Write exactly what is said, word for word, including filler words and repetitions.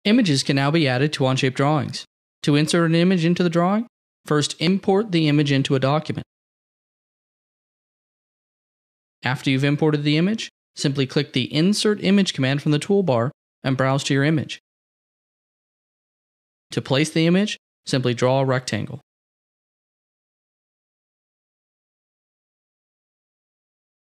Images can now be added to Onshape drawings. To insert an image into the drawing, first import the image into a document. After you've imported the image, simply click the Insert Image command from the toolbar and browse to your image. To place the image, simply draw a rectangle.